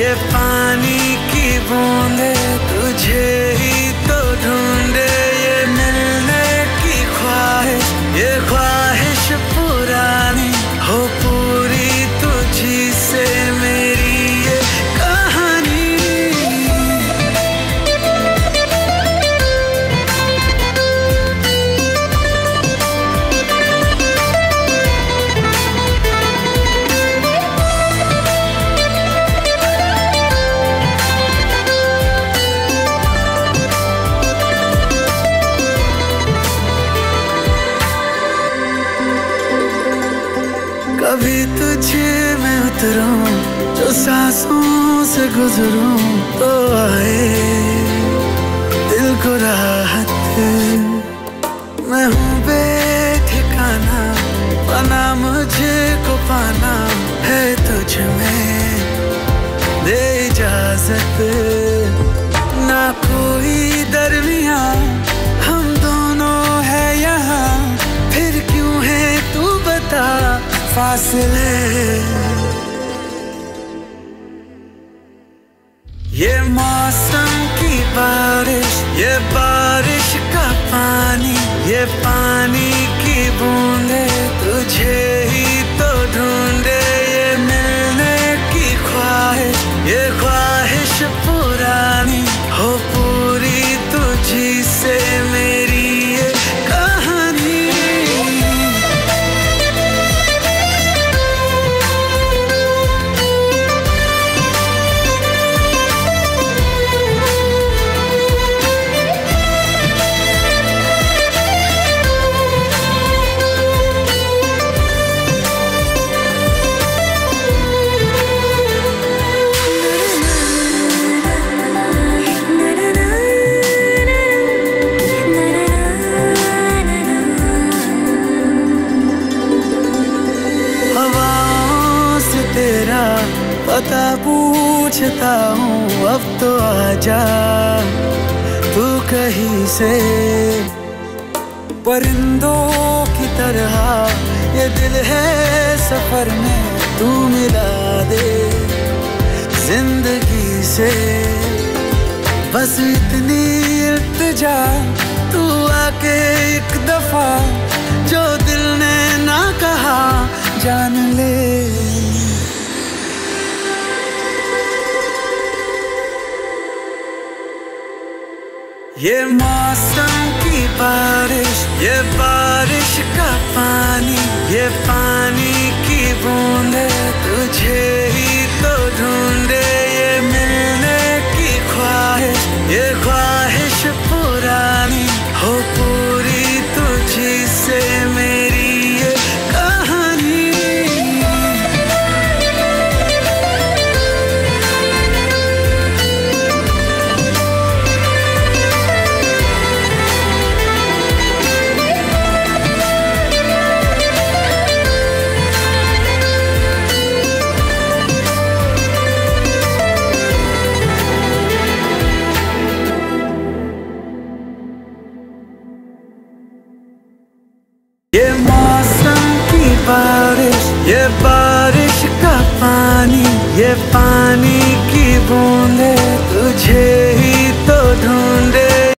ये पानी की बूंदे तुझे ही तो ढूंढे, ये मिलने की ख्वाहिश, ये ख्वाहिश पुरानी हो पूरी तुझी से मेरी ये कहानी। कभी तुझे मैं उतरूं, जो सांसों से गुजरूं तो आए दिल को राहत। मैं हूँ बेठिकाना, पाना मुझे को पाना है तुझ में, दे इजाजत। ना कोई दरमिया हम दोनों है यहाँ, फिर क्यों है तू बता फासले। ये मौसम की बारिश, ये बारिश का पानी, ये पानी की बूंदे तुझे ही तो ढूंढे, ये मिलने की ख्वाहिश, ये ख्वाहिश पुरानी हो पूरी तुझी से मेरी ये कहानी। पता पूछता हूँ अब तो आजा तू कहीं से, परिंदों की तरह ये दिल है सफर में, तू मिला दे जिंदगी से। बस इतनी इल्तिजा तू आके एक दफा, जो दिल ने ना कहा जान ले। ये मौसम की बारिश, ये बारिश का पानी, ये पानी की बूंदे तुझे ही तो ढूंढे, ये मिलने की ख्वाहिश, ये ख्वाहिश पुरानी हो पूरी तुझी से मेरी ये कहानी। ये मौसम की बारिश, ये बारिश का पानी, ये पानी की बूंदे तुझे ही तो ढूंढ